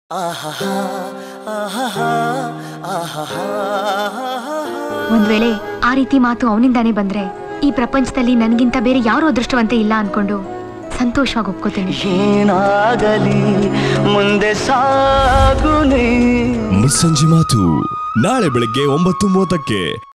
ಒಂದ್ ವೇಳೆ ಆ ರೀತಿ ಮಾತು ಅವನಿಂದಾನೇ ಬಂದ್ರೆ ಈ ಪ್ರಪಂಚದಲ್ಲಿ ನನ್ಗಿಂತ ಬೇರೆ ಯಾರು ಅದೃಷ್ಟವಂತೆ ಇಲ್ಲ ಅನ್ಕೊಂಡು ಸಂತೋಷವಾಗಿ ಒಪ್ಕೋತೀನಿ. ಏನಾಗಲಿ ಮುಂದೆ ಸಾಗುನಿ. ಮುಸ್ಸಂಜೆ ಮಾತು ನಾಳೆ ಬೆಳಗ್ಗೆ 9:30ಕ್ಕೆ.